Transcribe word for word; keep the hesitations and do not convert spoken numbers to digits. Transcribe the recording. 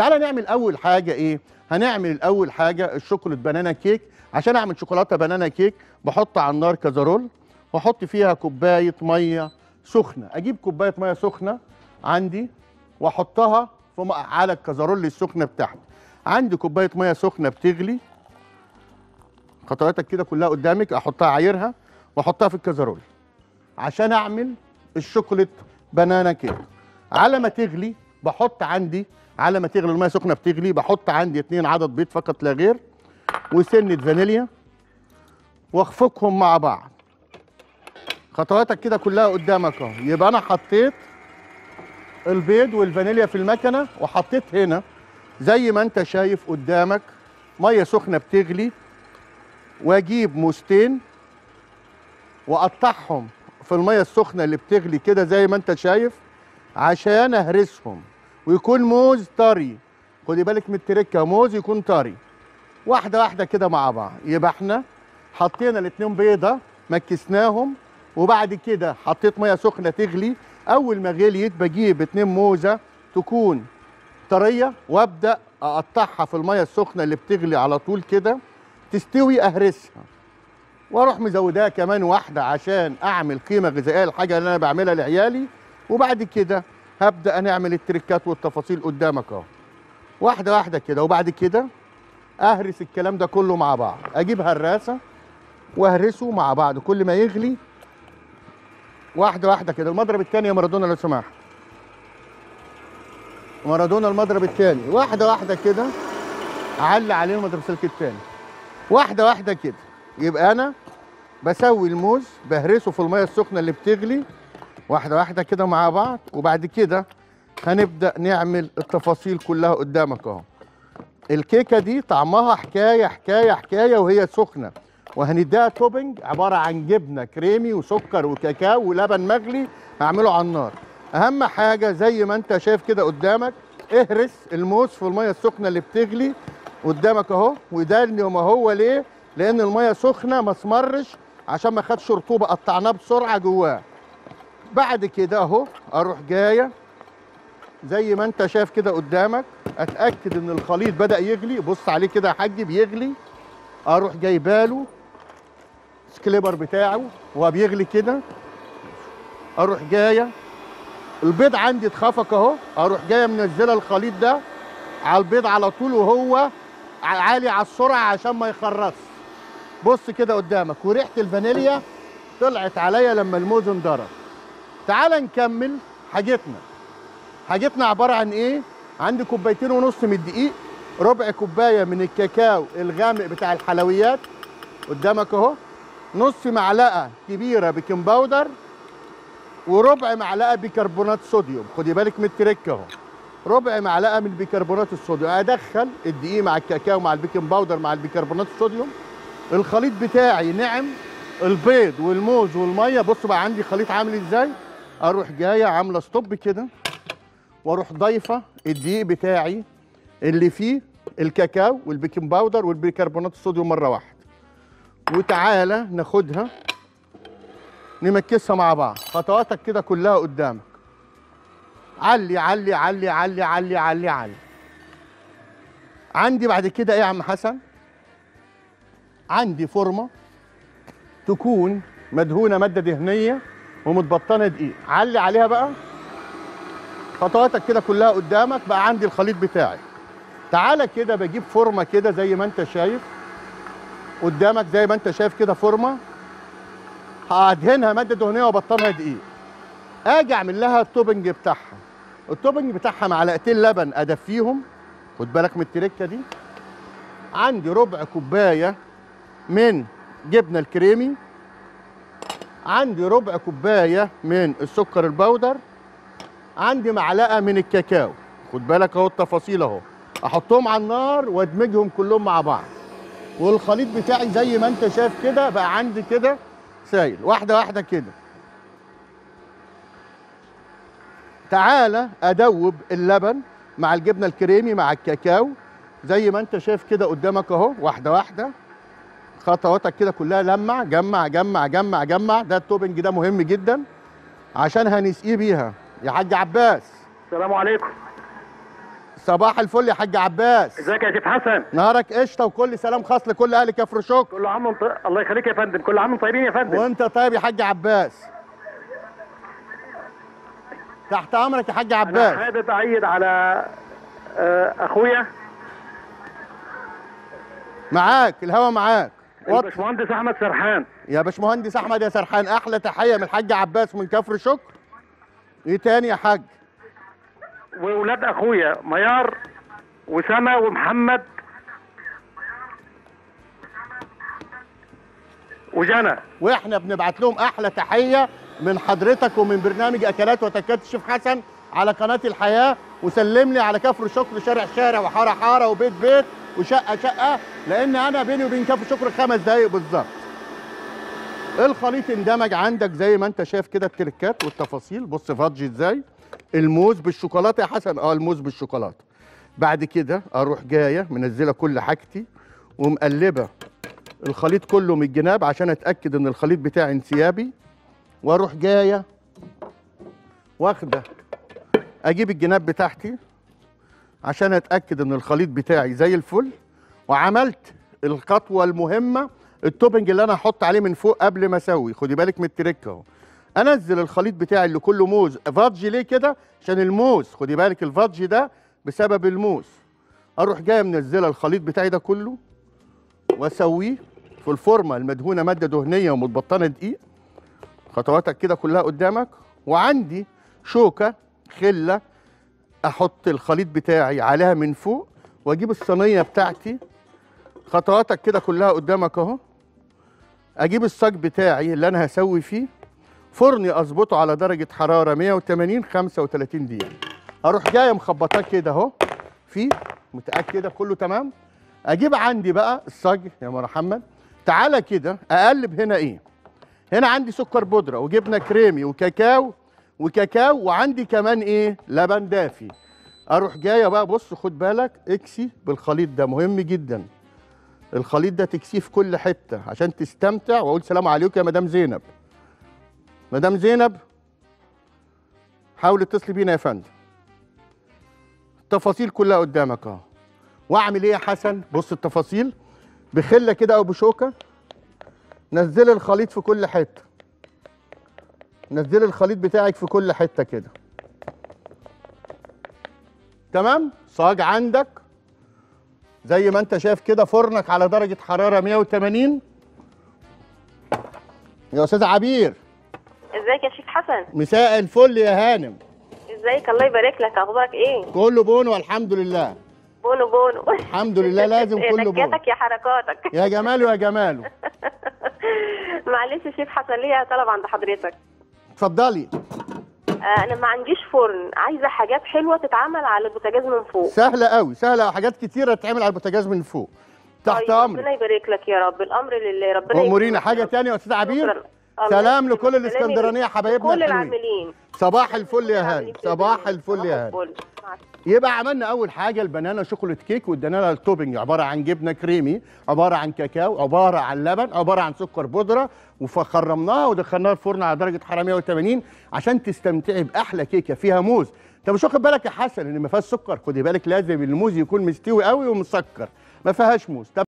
تعالى نعمل اول حاجه ايه؟ هنعمل الاول حاجه الشوكولاته بنانا كيك. عشان اعمل شوكولاته بنانا كيك بحط على النار كازرول واحط فيها كوبايه ميه سخنه. اجيب كوبايه ميه سخنه عندي واحطها في م- على الكازرول السخنه بتاعتي. عندي كوبايه ميه سخنه بتغلي، خطواتك كده كلها قدامك، احطها عايرها واحطها في الكازرول عشان اعمل الشوكولاته بنانا كيك. على ما تغلي بحط عندي، على ما تغلي الميه سخنه بتغلي بحط عندي اتنين عدد بيض فقط لا غير وسنه فانيليا واخفقهم مع بعض. خطواتك كده كلها قدامك اهو. يبقى انا حطيت البيض والفانيليا في المكنه وحطيت هنا زي ما انت شايف قدامك ميه سخنه بتغلي، واجيب موزتين واقطعهم في الميه السخنه اللي بتغلي كده زي ما انت شايف عشان اهرسهم ويكون موز طري. خدي بالك من التركه، موز يكون طري. واحده واحده كده مع بعض. يبقى احنا حطينا الاتنين بيضه مكسناهم، وبعد كده حطيت ميه سخنه تغلي. اول ما غليت بجيب اتنين موزه تكون طريه وابدا اقطعها في الميه السخنه اللي بتغلي على طول كده تستوي، اهرسها واروح مزوداها كمان واحده عشان اعمل قيمه غذائيه للحاجه اللي انا بعملها لعيالي. وبعد كده هبدا نعمل التريكات والتفاصيل قدامك اهو واحده واحده كده. وبعد كده اهرس الكلام ده كله مع بعض، اجيب هراسه واهرسه مع بعض كل ما يغلي واحده واحده كده. المضرب الثاني يا مارادونا لو سمحت، مارادونا المضرب الثاني. واحده واحده كده علي عليه المضرب السلك الثاني واحده واحده كده. يبقى انا بسوي الموز بهرسه في الميه السخنه اللي بتغلي واحده واحده كده مع بعض. وبعد كده هنبدا نعمل التفاصيل كلها قدامك اهو. الكيكه دي طعمها حكايه حكايه حكايه وهي سخنه، وهنديها توبنج عباره عن جبنه كريمي وسكر وكاكاو ولبن مغلي هعمله على النار. اهم حاجه زي ما انت شايف كده قدامك اهرس الموز في الميه السخنه اللي بتغلي قدامك اهو. وده ما هو ليه؟ لان الميه سخنه ما اسمرش عشان ما خدش رطوبه، قطعناه بسرعه جواه. بعد كده اهو اروح جايه زي ما انت شايف كده قدامك، اتاكد ان الخليط بدا يغلي. بص عليه كده يا حاج بيغلي. اروح جايباله سكليبر بتاعه وهو بيغلي كده. اروح جايه البيض عندي اتخفق اهو، اروح جايه منزله الخليط ده على البيض على طول وهو عالي على السرعه عشان ما يخرص. بص كده قدامك وريحه الفانيليا طلعت عليا لما الموز انضرب. تعال نكمل حاجتنا. حاجتنا عباره عن ايه؟ عندي كوبايتين ونص من الدقيق، ربع كوبايه من الكاكاو الغامق بتاع الحلويات قدامك اهو، نص معلقه كبيره بيكنج باودر، وربع معلقه بيكربونات صوديوم. خدي بالك من التريك اهو، ربع معلقه من بيكربونات الصوديوم. ادخل الدقيق مع الكاكاو مع البيكنج باودر مع البيكربونات الصوديوم. الخليط بتاعي نعم، البيض والموز والميه. بصوا بقى عندي خليط عامل ازاي. اروح جايه عامله ستوب كده واروح ضايفه الدقيق بتاعي اللي فيه الكاكاو والبيكنج باودر والبيكربونات الصوديوم مره واحده. وتعالى ناخدها نمكسها مع بعض. خطواتك كده كلها قدامك. علي علي علي علي علي علي علي. عندي بعد كده ايه يا عم حسن؟ عندي فورمه تكون مدهونه ماده دهنيه ومتبطنه دقيق. علي عليها بقى. خطواتك كده كلها قدامك. بقى عندي الخليط بتاعي. تعالى كده بجيب فورمه كده زي ما انت شايف قدامك، زي ما انت شايف كده فورمه هادهنها ماده دهنيه وابطنها دقيق. اجي اعمل لها التوبنج بتاعها. التوبنج بتاعها معلقتين لبن ادفيهم. خد بالك من التركه دي. عندي ربع كوبايه من جبنه الكريمي، عندي ربع كوبايه من السكر البودر، عندي معلقه من الكاكاو. خد بالك اهو التفاصيل اهو. احطهم على النار وادمجهم كلهم مع بعض. والخليط بتاعي زي ما انت شايف كده بقى عندي كده سايل واحده واحده كده. تعالى ادوب اللبن مع الجبنه الكريمي مع الكاكاو زي ما انت شايف كده قدامك اهو واحده واحده. خطواتك كده كلها لمع جمع جمع جمع جمع. ده التوبنج ده مهم جدا عشان هنسقيه بيها يا حاج عباس. السلام عليكم. صباح الفل يا حاج عباس. ازيك يا شيخ حسن؟ نهارك قشطه وكل سلام خاص لكل اهل كفر شكر. كل عام وانت الله يخليك يا فندم، كل عام وانتم طيبين يا فندم. وانت طيب يا حاج عباس. تحت امرك يا حاج عباس. انا حابب اعيد على اخويا. معاك الهوا معاك. الباشمهندس احمد سرحان. يا باشمهندس احمد يا سرحان، احلى تحيه من الحاج عباس من كفر شكر. ايه تاني يا حاج؟ واولاد اخويا ميار وسما ومحمد وجنى. واحنا بنبعت لهم احلى تحيه من حضرتك ومن برنامج اكلات وتكات الشيف حسن على قناه الحياه. وسلم لي على كفر شكر، شارع شارع وحاره حاره وبيت بيت وشقه شقه، لان انا بيني وبين كفر شكر خمس دقايق بالظبط. الخليط اندمج عندك زي ما انت شايف كده، التركات والتفاصيل. بص فادجي ازاي، الموز بالشوكولاته يا حسن. اه الموز بالشوكولاته. بعد كده اروح جايه منزله كل حاجتي ومقلبه الخليط كله من الجناب عشان اتاكد ان الخليط بتاعي انسيابي. واروح جايه واخده اجيب الجناب بتاعتي عشان اتاكد ان الخليط بتاعي زي الفل. وعملت الخطوه المهمه، التوبنج اللي انا هحط عليه من فوق قبل ما اسوي. خدي بالك من التريك اهو. انزل الخليط بتاعي اللي كله موز فادجي. ليه كده؟ عشان الموز. خدي بالك الفادجي ده بسبب الموز. اروح جايه منزله الخليط بتاعي ده كله واسويه في الفورمه المدهونه ماده دهنيه ومتبطنه دقيق. خطواتك كده كلها قدامك. وعندي شوكه خله احط الخليط بتاعي عليها من فوق واجيب الصينيه بتاعتي. خطواتك كده كلها قدامك اهو. اجيب الصاج بتاعي اللي انا هسوي فيه، فرني اظبطه على درجه حراره مية وتمانين خمسة وتلاتين دقيقه. اروح جايه مخبطاه كده اهو فيه، متاكده كله تمام. اجيب عندي بقى الصاج يا محمد. تعالى كده اقلب. هنا ايه؟ هنا عندي سكر بودره وجبنه كريمي وكاكاو وكاكاو وعندي كمان ايه؟ لبن دافي. اروح جايه بقى، بص خد بالك، اكسي بالخليط ده مهم جدا. الخليط ده تكسيه في كل حته عشان تستمتع. واقول سلام عليكم يا مدام زينب. مدام زينب حاولي اتصلي بينا يا فندم. التفاصيل كلها قدامك اهو. واعمل ايه يا حسن؟ بص التفاصيل بخله كده او بشوكه. نزلي الخليط في كل حته. نزلي الخليط بتاعك في كل حته كده. تمام؟ صاج عندك زي ما انت شايف كده، فرنك على درجه حراره مية وتمانين. يا استاذ عبير. ازيك يا شيخ حسن؟ مساء الفل يا هانم. ازيك؟ الله يبارك لك، اخبارك ايه؟ كله بونو والحمد لله. بونو بونو الحمد لله، لازم كله بونو. نكاتك يا حركاتك يا جماله يا جماله. معلش يا شيخ حسن، ليا طلب عند حضرتك. اتفضلي. آه انا ما عنديش فرن، عايزه حاجات حلوه تتعمل على البوتاجاز من فوق. سهله قوي، سهله، حاجات كتيره تتعمل على البوتاجاز من فوق. تحت طيب امرك. ربنا يبارك لك يا رب. الامر لله. ربنا امورينا. حاجه ثانيه يا استاذ عبير؟ سلام لكل الاسكندرانيه حبايبنا كل الحلوين. العاملين. صباح الفل يا هاني. صباح الفل يا هاني. يبقى عملنا اول حاجه البنانا شوكولات كيك، وادينا لها التوبنج عباره عن جبنه كريمي، عباره عن كاكاو، عباره عن لبن، عباره عن سكر بودره، وخرمناها ودخلناها الفرن على درجه حراره مية وتمانين عشان تستمتعي باحلى كيكه فيها موز. انت مش واخد بالك يا حسن ان ما فيهاش سكر؟ خدي بالك لازم الموز يكون مستوي قوي ومسكر، ما فيهاش موز.